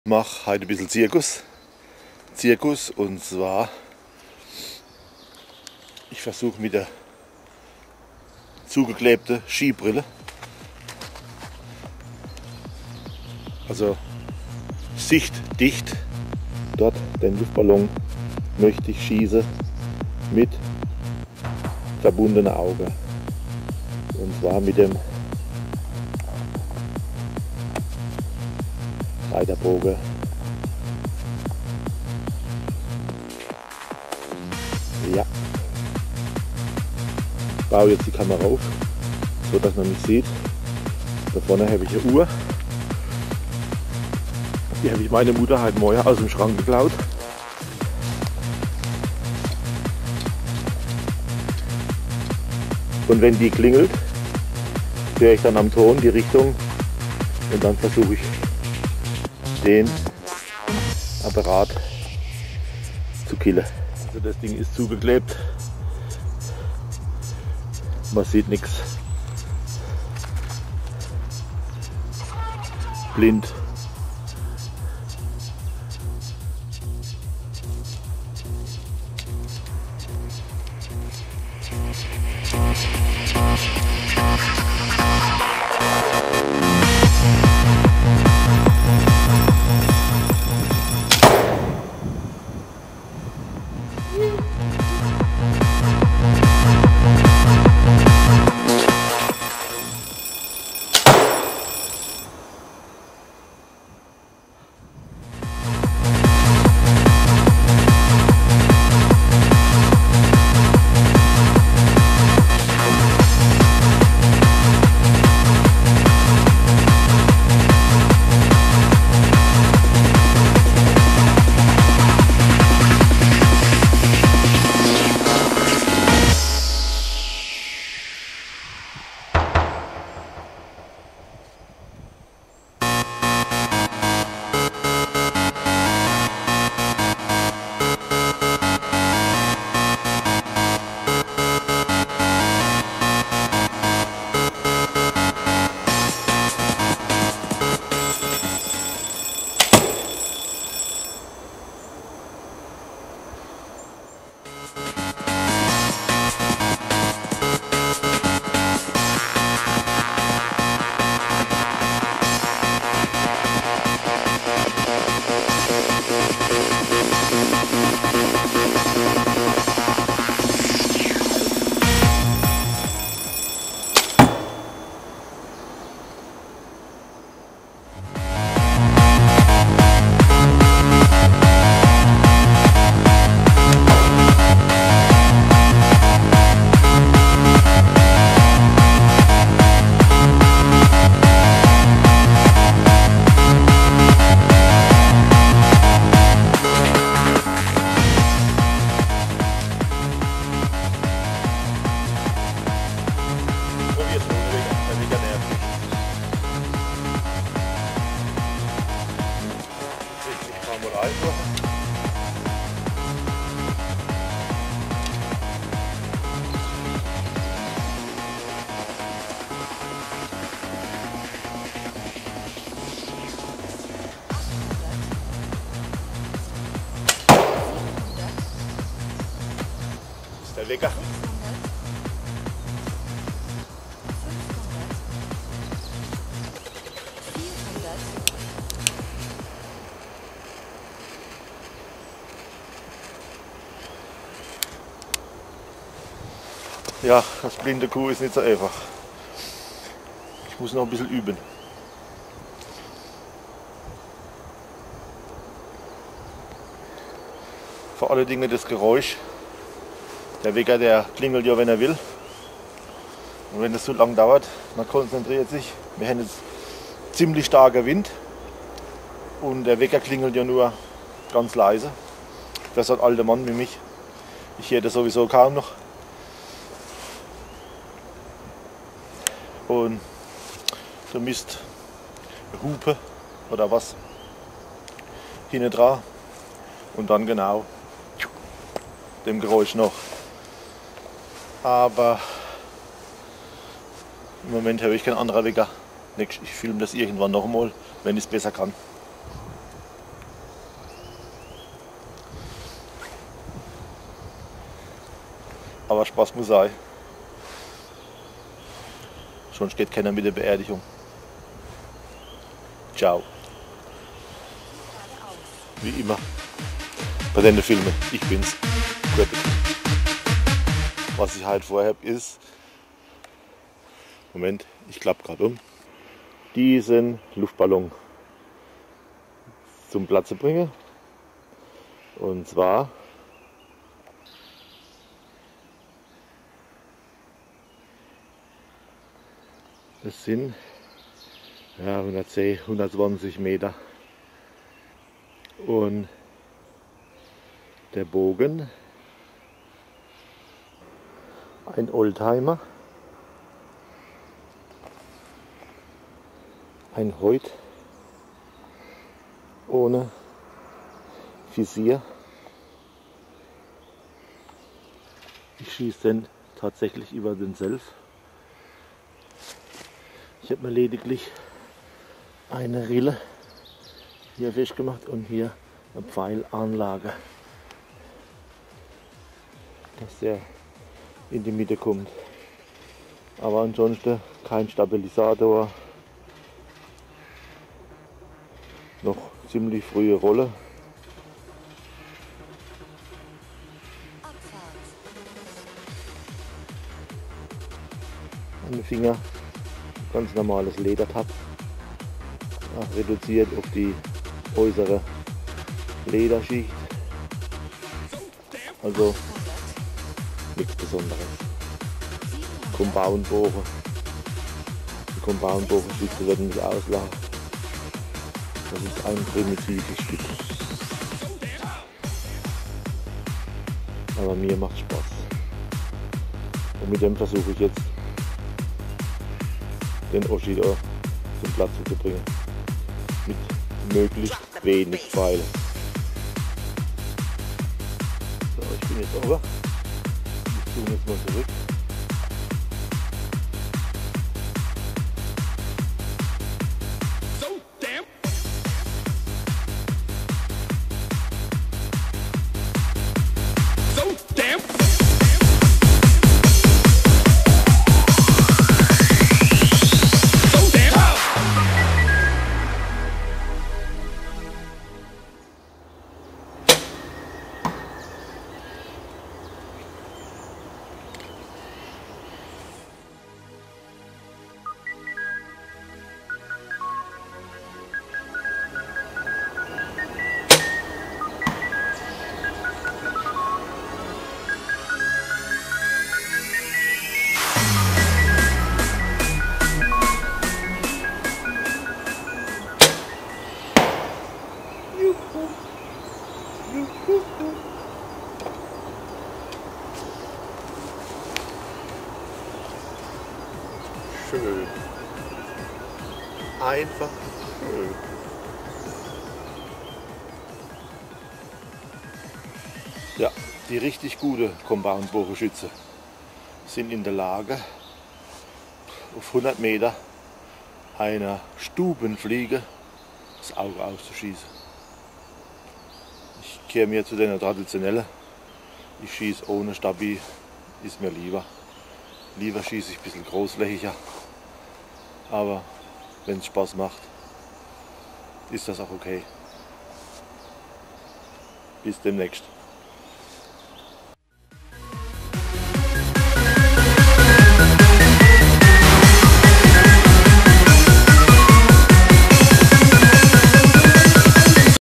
Ich mache heute ein bisschen Zirkus und zwar, ich versuche mit der zugeklebten Skibrille, also sichtdicht, dort den Luftballon möchte ich schießen mit verbundenem Auge, und zwar mit dem Reiterbogen. Ja. Ich baue jetzt die Kamera auf, so dass man mich sieht. Da vorne habe ich eine Uhr. Die habe ich meine Mutter heute Morgen aus dem Schrank geklaut. Und wenn die klingelt, höre ich dann am Ton die Richtung und dann versuche ich den Apparat zu killen. Also das Ding ist zugeklebt, man sieht nichts, blind. Der Wecker. Ja, das blinde Kuh ist nicht so einfach. Ich muss noch ein bisschen üben. Vor allen Dingen das Geräusch. Der Wecker, der klingelt ja, wenn er will. Und wenn es so lang dauert, man konzentriert sich. Wir haben jetzt ziemlich starker Wind. Und der Wecker klingelt ja nur ganz leise. Das ist ein alter Mann wie mich. Ich höre das sowieso kaum noch. Und da müsst Hupe oder was hinten dran. Und dann genau dem Geräusch noch. Aber im Moment habe ich keinen anderen Wecker. Ich filme das irgendwann nochmal, wenn ich es besser kann. aber Spaß muss sein. Sonst geht keiner mit der Beerdigung. Ciao. Wie immer bei den Filmen, ich bin's. Gut. Was ich halt vorhabe ist, Moment, ich klappe gerade um, diesen Luftballon zum Platze bringe. Und zwar es sind 110, 120 Meter und der Bogen, ein Oldtimer, ein Hoyt ohne Visier. Ich schieße den tatsächlich über den Self. Ich habe mir lediglich eine Rille hier festgemacht und hier eine Pfeilanlage, dass der in die Mitte kommt. Aber ansonsten kein Stabilisator, noch ziemlich frühe Rolle. An den Finger ganz normales Ledertab, reduziert auf die äußere Lederschicht, also nichts Besonderes. Compoundbogen, die Compoundbogenschütze werden mich auslachen. Das ist ein primitives Stück, aber mir macht Spaß und mit dem versuche ich jetzt den Oschi da zum Platz zu bringen. Mit möglichst wenig Pfeilen. So, ich bin jetzt over. Ich zoome jetzt mal zurück. Schön. Einfach schön. Ja, die richtig gute Compound-Bogenschütze sind in der Lage, auf 100 Meter einer Stubenfliege das Auge auszuschießen. Ich kehre mir zu den traditionellen. Ich schieße ohne Stabi, ist mir lieber. Lieber schieße ich ein bisschen großflächiger. Aber wenn es Spaß macht, ist das auch okay. Bis demnächst.